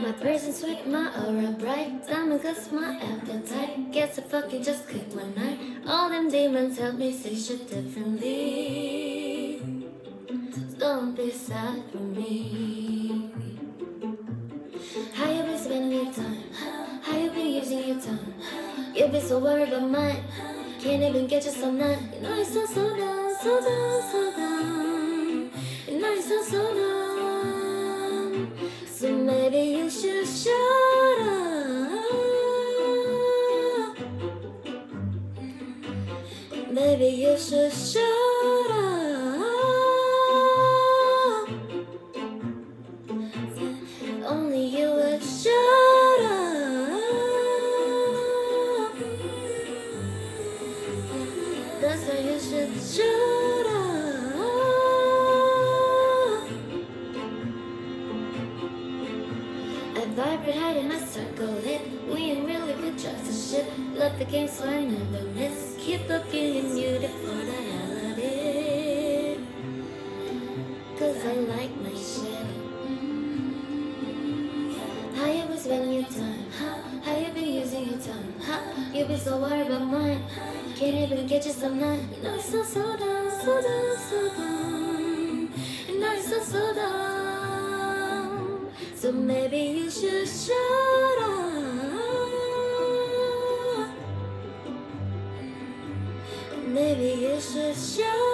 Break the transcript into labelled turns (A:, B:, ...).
A: my presence with my aura bright. Diamond cuts my appetite. Guess I fucking just clicked one night. All them demons help me see shit differently. So don't be sad for me. How you been spending your time? How you been using your time? You been so worried about mine. Can't even get you some night. You know you sound so down, so down, so down. You know you sound so down. So maybe you should shut up. Maybe you should shut up. Only you would shut up. That's why you should shut up. I vibrate high in my circle hit. We ain't really good trust and shit. Love the game so I never miss. Keep looking at you for the hell of it. Cause I like my shit. How you been spending your time? How you been using your time? You been so worried about mine. Can't even get you some night. You know you're so down, so down, so down. You know you're so down. So maybe you should shut up. Maybe you should shut up.